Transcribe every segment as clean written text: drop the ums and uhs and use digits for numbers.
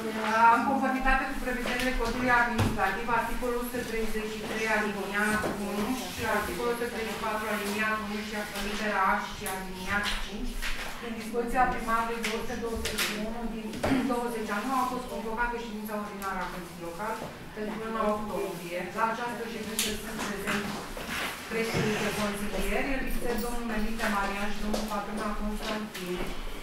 În conformitate cu prevederile codului administrativ, articolul 133 aliniat 1 și articolul 134 aliniat 1 și litera A și aliniat 5, în dispoziția primarului 221 din 20 anul a fost convocată ședința ordinară a Consiliului Local pentru luna octombrie. La această ședință sunt prezenți președintele de consilieri, el este domnul Melite Marian și domnul Patrona Constantin.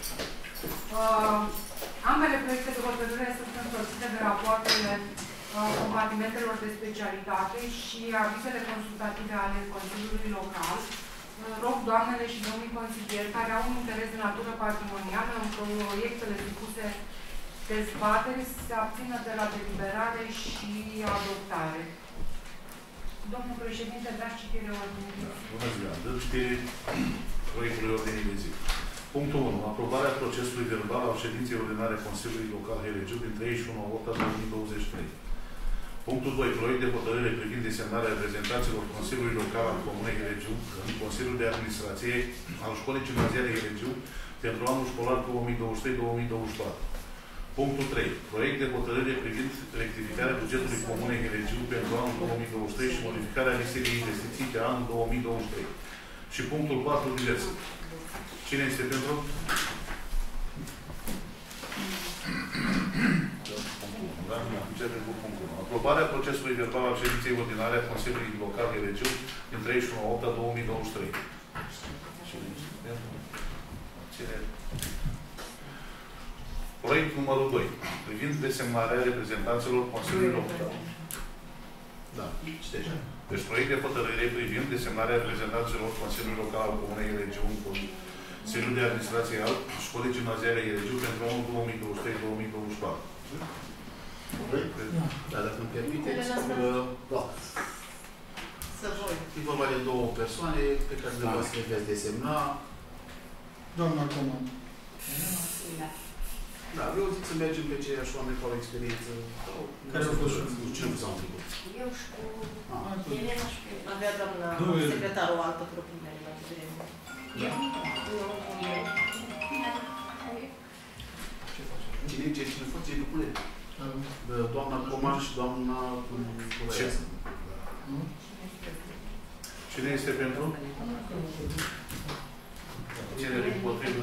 Ambele proiecte de hotărâre sunt însoțite de rapoartele compartimentelor de specialitate și avizele consultative ale Consiliului Local. Rog doamnele și domnii consilieri care au un interes de natură patrimonială în proiectele supuse dezbateri să se abțină de la deliberare și adoptare. Domnul președinte, dați citire ordinii de zi. Bună ziua! Dă citire proiectului ordinii de zi. Punctul 1. Aprobarea procesului verbal al ședinței ordinare Consiliului Local Helegiu din 31/8/2023. Punctul 2. Proiect de hotărâre privind desemnarea reprezentanților Consiliului Local al Comunei Helegiu în Consiliul de Administrație al Școlii Gimnaziale Helegiu pentru anul școlar 2023-2024. Punctul 3. Proiect de hotărâre privind rectificarea bugetului Comunei Helegiu pentru anul 2023 și modificarea listei de investiții de anul 2023. Și punctul 4. Diverse. Cine este pentru? Aprobarea procesului verbal al ședinței ordinare a Consiliului Local Helegiu din 31/8/2023. Proiect numărul 2. Privind desemnarea reprezentanților Consiliului Local. Da, citește. Deci proiect de hotărâre privind desemnarea reprezentanților Consiliului Local al Comunei Helegiu în Consiliul de Administrație al Școlii Gimnaziale Helegiu pentru anul 2023-2024. Da, dacă îmi permiteți, e vorba de două persoane pe care dumneavoastră le veți desemna. Doamna Comand. Da, eu zic să mergem pe ceiași oameni cu o experiență. Care au fost cu cine s-au întâlnit? Eu și cu Elena și cu avea doamna secretarul o altă propunere la vreme. Cine face propunere? Doamna Coman și doamna Cureasă. Cine este pentru? Cine împotrivă?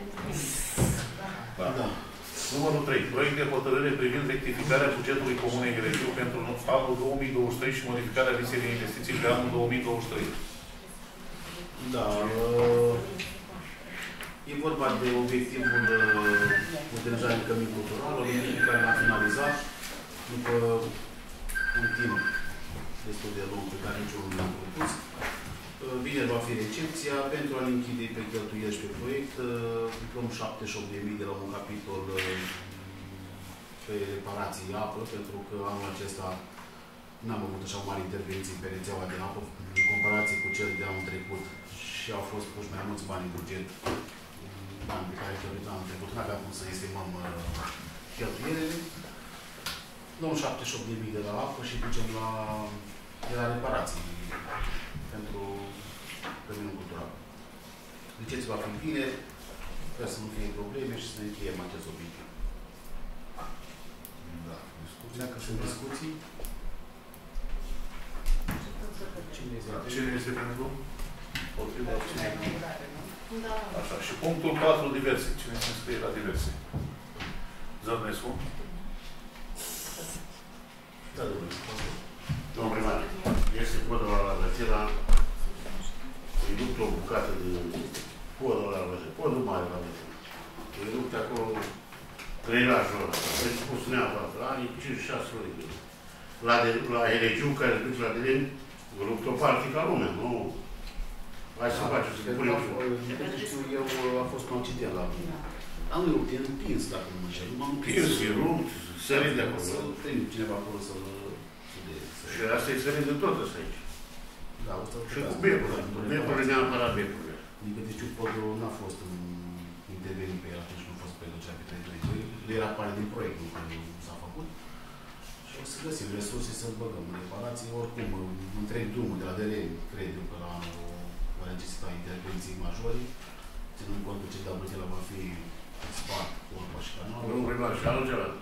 Da. Numărul 3. Proiect de hotărâre privind rectificarea bugetului Comunei Helegiu pentru anul 2023 și modificarea listei de investiții pe anul 2023. Da. E vorba de obiectivul modernizării cămin cultural, obiectiv care l-a finalizat după un timp destul de lung pe care niciunul nu l-am propus. Vineri va fi recepția pentru a-l închide pe cheltuieli și pe proiect. Luăm 78.000 de la un capitol pe reparații apă, pentru că anul acesta n-am avut așa mari intervenții pe rețeaua de apă, în comparație cu cel de anul trecut și au fost puși mai mulți bani în buget, bani pe care cheltuit anul trecut. N-aveam cum să estimăm cheltuielile. Luăm 78.000 de la apă și ducem la reparații pentru căminul cultural. Deci va fi bine, sper să nu fie probleme și să ne încheiem acest obiectiv. Da. Discuții? Dacă sunt discuții. Cine este pentru? Potriva obținerii. Da. Așa. Și punctul 4, diverse. Cine se înscrie la diverse? Zărnescu? Da, domnul primar, este podul la Rățila, îi luptă o bucată de podul la Rățila, podul mare la Rățila. Îi luptă acolo treilajul ăla. Deci cum spunea toată, anii 5-6 ori. La Helegiu, care se duce la Delen, îi luptă o parte ca lumea, nu? Hai să facem, să punem. Știu eu, a fost un accident la anul eu, e împins, dacă nu mă înșel. Împins, e rupt, sărit de acolo. Să-l trimit cineva acolo să-l studieze. Și asta e sărit de tot ăsta aici. Da, asta și cu becurile. Becurile neapărat becurile. Din câte știu, podul n-a fost intervenit pe el atunci când a fost prelucea pe 322. Era parte din proiect, nu că s-a făcut. Și o să găsim resurse să-l băgăm în reparații. Oricum, întreg drumul de la Delen, cred eu că la anul va necesita intervenții majore. Ținând cont că ce de-a va fi spart, orba și canalul. Nu, primar, și anul celălalt.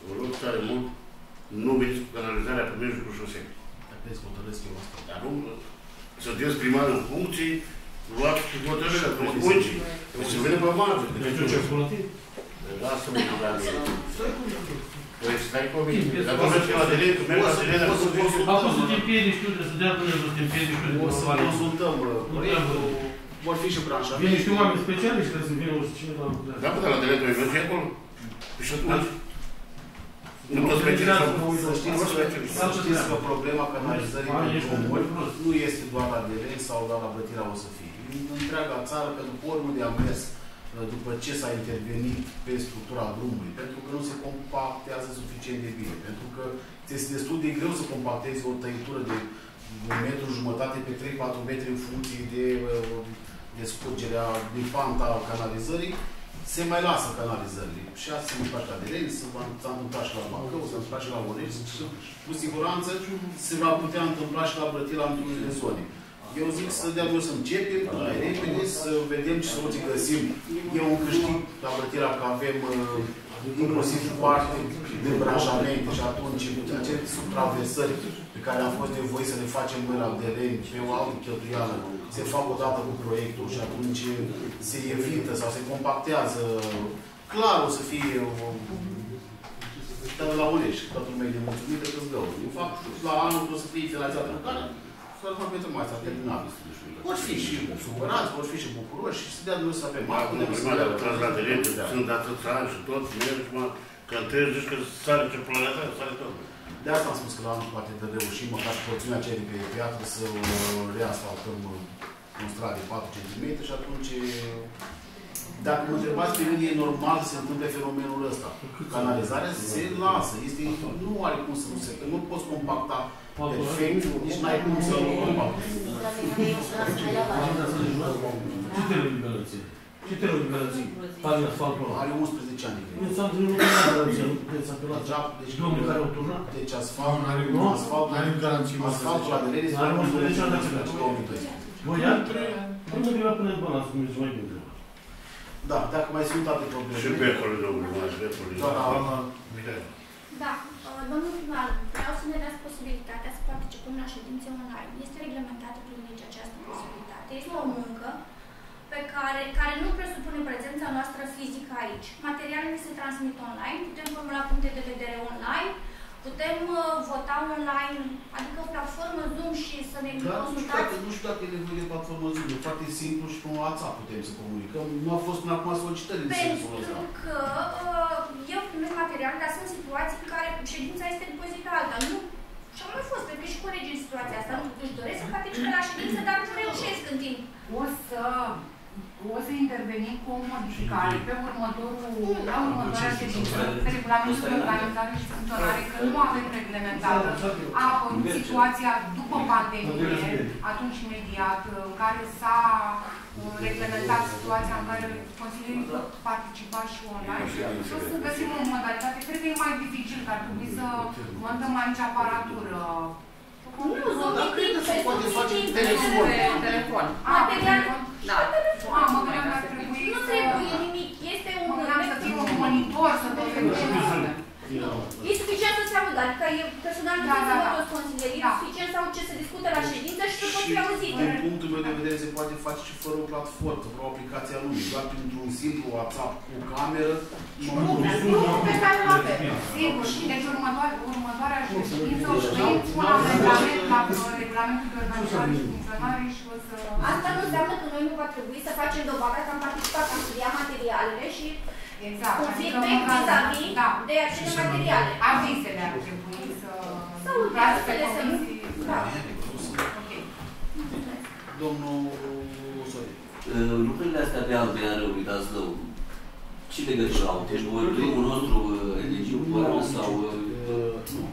vă rog tare mult, nu veniți cu canalizarea pe mijlocul șosei. Dacă îți hotărăsc eu asta. Dar nu, sunteți primar în funcții, luați cu hotărârea, cu funcții. Se vine pe margine. Deci ce exploativ? Lasă-mă cu la mine. Păi stai cu mine. Dacă mergi la direct, mergi la direct, a fost să te împiedici tu, să dea până să te împiedici tu. O să consultăm proiectul, vor fi și branșa. Vine niște oameni specialiști, trebuie să vină cineva. da, până la direct, noi mergi acolo. Și atunci, nu toți specialiști. Să știți că problema canalizării pentru drumuri nu este doar la direct sau doar la Brătirea o să fie. În întreaga țară, pentru că oriunde am mers, după ce s-a intervenit pe structura drumului, pentru că nu se compactează suficient de bine, pentru că este destul de greu să compactezi o tăitură de 1,5 metri pe 3-4 metri în funcție de scurgerea din panta canalizării, se mai lasă canalizările. Și asta se întâmplă și la Direct, s-a întâmplat și la Bacău, s-a întâmplat și la Onești, cu siguranță se va putea întâmpla și la Brătirea în unele zone. Eu zic să dea noi să începem mai repede, să vedem ce soluții găsim. E un câștig la Brătirea că avem inclusiv foarte de branșamente și atunci aceste supraversări pe care am fost nevoie să le facem noi la teren pe o altă cheltuială, se fac odată cu proiectul și atunci se evită sau se compactează. Clar o să fie la Ulești, toată lumea e nemulțumită că-ți dă. De fapt, la anul o să fie finalizată lucrarea, să-l fac pentru mai asta terminat. Vor fi și supărați, vor fi și bucuroși și să dea noi să avem acum primarul a tras la teren, sunt atâți ani și tot, mergi, că întâi zici că sare ce planează, sare tot. De asta am spus că la anul poate de reușim, măcar porțiunea aceea de pe piatră să o reasfaltăm un strat de 4 cm și atunci, dacă mă întrebați pe mine, e normal să se întâmple fenomenul ăsta. Canalizarea se lasă, nu are cum să nu se, că nu poți compacta perfect, nici n-ai cum să nu compactezi. Ce te rog de garanție? Ce te rog de garanție? Pagina asfaltul ăla. Are 11 ani. Nu s-a întâlnit lucrul de garanție, nu puteți să apelați. Deci domnul care o turnă? Deci asfaltul la direct este are 11 ani de același. Bă, iar? Nu mă greva până în balans, cum ești mai bine. Da, dacă mai sunt alte probleme. Și becului, domnule, mai becului. Da, domnul primar, vreau să ne dați posibilitatea să participăm la ședințe online. Este reglementată prin lege această posibilitate. Este o muncă pe care nu presupune prezența noastră fizică aici. Materialele se transmit online, putem formula puncte de vedere online, putem vota online, adică platformă Zoom și să ne consultați. Nu știu dacă e nevoie de platformă Zoom, e foarte simplu și pe WhatsApp putem să comunicăm. Nu a fost până acum solicitări în sensul ăsta. Pentru că eu primesc material, dar sunt situații în care ședința este după zi pe alta. Nu. Și am mai fost, pentru că și colegii în situația asta nu își doresc să participe la ședință, dar nu reușesc în timp. O să intervenim cu o modificare pe următoarea ședință, pe regulamentul de organizare și funcționare, că nu avem reglementată. A apărut situația după pandemie, atunci imediat, în care s-a reglementat situația în care consilierii pot participa și online. Și o să găsim o modalitate. Cred că e mai dificil, că ar trebui să montăm aici aparatură. Nu, dar cred că se poate face telefon. Material. Da. Mă gândeam că ar trebui nu trebuie nimic. Este un... Mă gândeam să fie un monitor, să tot E suficient să se audă, adică e personal nu trebuie să toți consilierii, e suficient să aud ce se discută la ședință și să pot fi auzit. Din punctul meu de vedere se poate face și fără o platformă, fără o aplicație a lumii, doar printr-un simplu WhatsApp cu cameră. Nu, pe care nu avem. Sigur, și deci următoarea ședință o să venim cu un amendament la regulamentul de organizare și funcționare și o să... Asta nu înseamnă că noi nu va trebui să facem dovadă că am participat, am studiat materialele și exact, un feedback vis-a-vis de acele materiale. Avizele ar trebui să... Sau avizele să nu... Da. Domnul Sorin. Lucrurile astea de albe are uitați lău. Ce legătură au? Deci primul nostru legiuitor sau... Nu.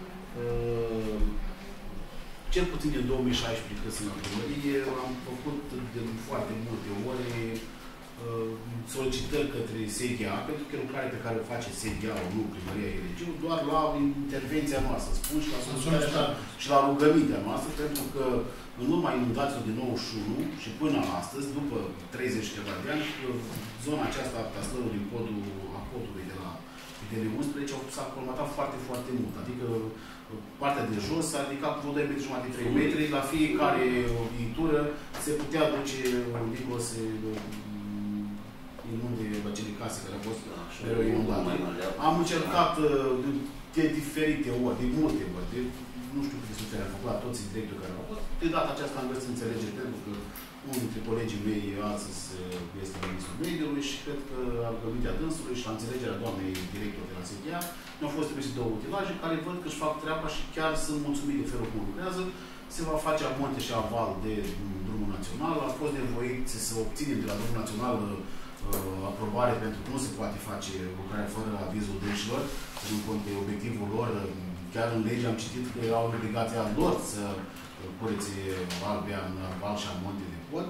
Cel puțin din 2016, când sunt în primărie, am făcut de foarte multe ori solicitări către SEGA, pentru că lucrarea pe care o face SEGA-ul, nu Primăria Regiu, doar la intervenția noastră, spun, și la solicitarea și la rugămintea noastră, pentru că în urma inundațiilor din 91 și până astăzi, după 30 ceva de ani, zona aceasta a Stălului, a podului de la DL11 s-a colmatat foarte, foarte mult. Adică partea de jos s-a ridicat cu 2,5 metri, 3 metri, la fiecare viitură se putea duce dincolo să inunde acele case care au fost mereu inundate. Am încercat de diferite ori, de multe ori, nu știu câte sute am făcut la toți directorii care au fost. De data aceasta am găsit înțelegere pentru că unul dintre colegii mei astăzi este ministrul mediului și cred că a rugămintea dânsului și la înțelegerea doamnei director de la SDA mi-au fost trimise 2 utilaje care văd că își fac treaba și chiar sunt mulțumit de felul cum lucrează. Se va face amonte și aval de drumul național. A fost nevoit să obținem de la drumul național aprobare pentru că nu se poate face lucrarea fără avizul dânșilor, în cont de obiectivul lor. Chiar în lege am citit că au obligația lor să curețe Albia în val și amonte de pod.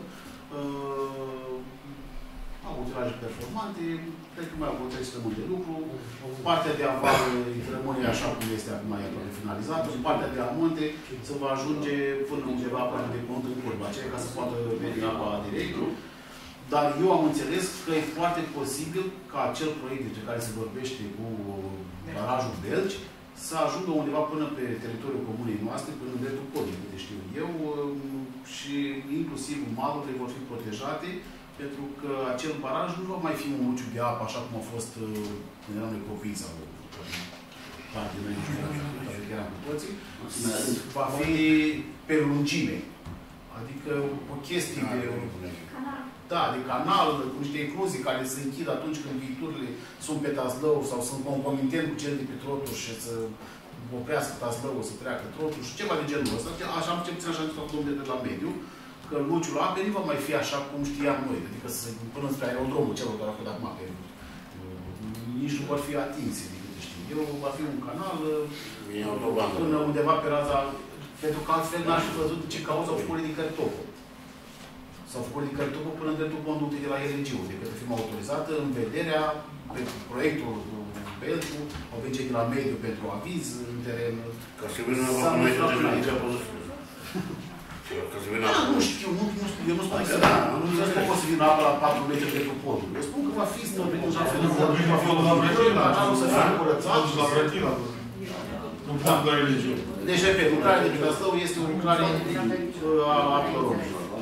Au utilaje performante, cred că mai au putea să de lucru. Partea de aval rămâne așa cum este acum, e aproape finalizată. Partea de amonte se va ajunge până undeva până de cont în curba aceea ca să poată veni apa direct. Dar eu am înțeles că e foarte posibil ca acel proiect despre care se vorbește cu barajul Belgi să ajungă undeva până pe teritoriul comunei noastre, până în dreptul podului, câte știu eu, și inclusiv malurile vor fi protejate, pentru că acel baraj nu va mai fi un luciu de apă, așa cum a fost când eram noi copii sau parte de noi, care eram cu toții, va fi pe lungime. Adică o chestie de... Da, de canal, cu niște incluzii care se închid atunci când viiturile sunt pe Tazlău sau sunt concomitent cu cel de pe Trotuș și să oprească Tazlău, să treacă Trotuș, ceva de genul ăsta. Așa am ce puțin așa într-o domnule de la mediu, că luciul apei nu va mai fi așa cum știam noi, adică până spre aerodromul celor care au făcut acum, că nici nu vor fi atinse, de câte știu eu, va fi un canal până undeva pe raza, pentru că altfel n-aș fi văzut ce cauză au făcut din Cărtopul. S-au făcut din Cărtopul până în dreptul conductei de la LNG-ul, de către firma autorizată, în vederea proiectul pentru, au venit cei de la mediu pentru aviz, în teren. Ca să vină la Comunitatea de aici a fost. Ca să vină nu știu, eu nu spun că nu pot să vină apă la 4 metri pentru podul. Eu spun că va fi stăpânit în așa fel de podul, va fi o canalul să fie curățat. La Brătila, nu pot la religie. Deci, repet, lucrarea de pe Tazlău este o lucrare a apelor.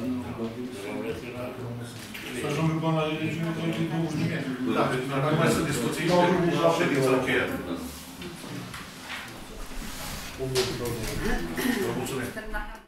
Să ajungă până la religie, de 20 de metri. Da, dacă mai sunt discuții, ședința încheiată. Mulțumesc.